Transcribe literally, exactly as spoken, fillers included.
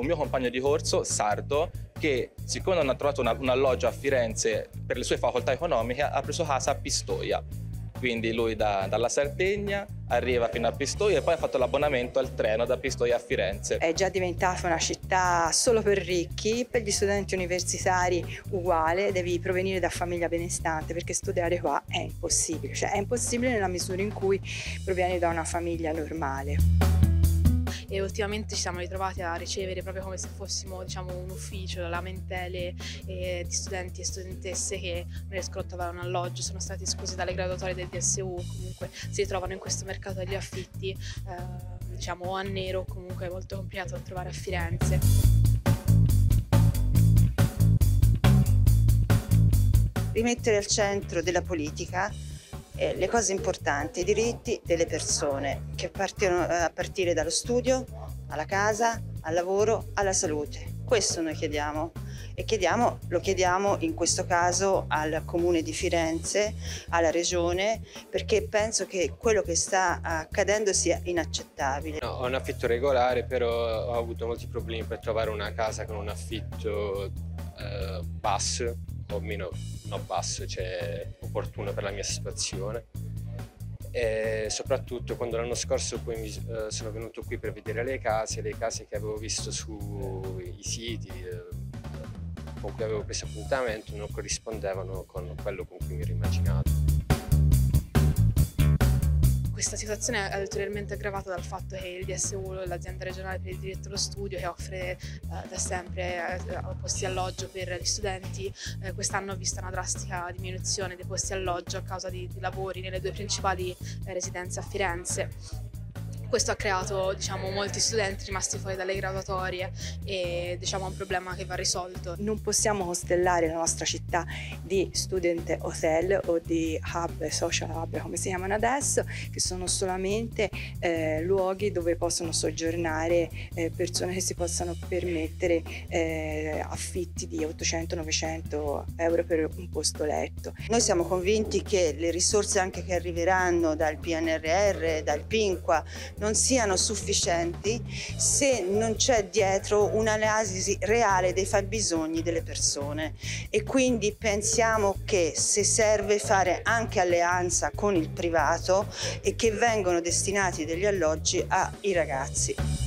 un mio compagno di corso, sardo, che siccome non ha trovato una, un alloggio a Firenze per le sue facoltà economiche, ha preso casa a Pistoia. Quindi lui da, dalla Sardegna arriva fino a Pistoia e poi ha fatto l'abbonamento al treno da Pistoia a Firenze. È già diventata una città solo per ricchi, per gli studenti universitari uguale, devi provenire da famiglia benestante perché studiare qua è impossibile, cioè è impossibile nella misura in cui provieni da una famiglia normale. E ultimamente ci siamo ritrovati a ricevere proprio come se fossimo, diciamo, un ufficio, lamentele eh, di studenti e studentesse che non riescono a trovare un alloggio, sono stati esclusi dalle graduatorie del D S U, comunque si ritrovano in questo mercato degli affitti eh, diciamo a nero, comunque molto complicato da trovare a Firenze. Rimettere al centro della politica Eh, le cose importanti, i diritti delle persone che partono a partire dallo studio, alla casa, al lavoro, alla salute. Questo noi chiediamo e chiediamo, lo chiediamo in questo caso al Comune di Firenze, alla Regione, perché penso che quello che sta accadendo sia inaccettabile. No, ho un affitto regolare, però ho avuto molti problemi per trovare una casa con un affitto eh, basso, o meno no basso, cioè opportuno per la mia situazione, e soprattutto quando l'anno scorso poi mi, eh, sono venuto qui per vedere le case, le case che avevo visto sui siti eh, con cui avevo preso appuntamento non corrispondevano con quello con cui mi ero immaginato. Questa situazione è ulteriormente aggravata dal fatto che il D S U, l'azienda regionale per il diritto allo studio, che offre eh, da sempre eh, posti alloggio per gli studenti, eh, quest'anno ha visto una drastica diminuzione dei posti alloggio a causa di, di lavori nelle due principali eh, residenze a Firenze. Questo ha creato, diciamo, molti studenti rimasti fuori dalle graduatorie e, diciamo, è un problema che va risolto. Non possiamo costellare la nostra città di student hotel o di hub, social hub come si chiamano adesso, che sono solamente eh, luoghi dove possono soggiornare eh, persone che si possano permettere eh, affitti di ottocento novecento euro per un posto letto. Noi siamo convinti che le risorse anche che arriveranno dal P N R R, dal PINQA, non siano sufficienti se non c'è dietro un'analisi reale dei fabbisogni delle persone, e quindi pensiamo che se serve fare anche alleanza con il privato e che vengono destinati degli alloggi ai ragazzi.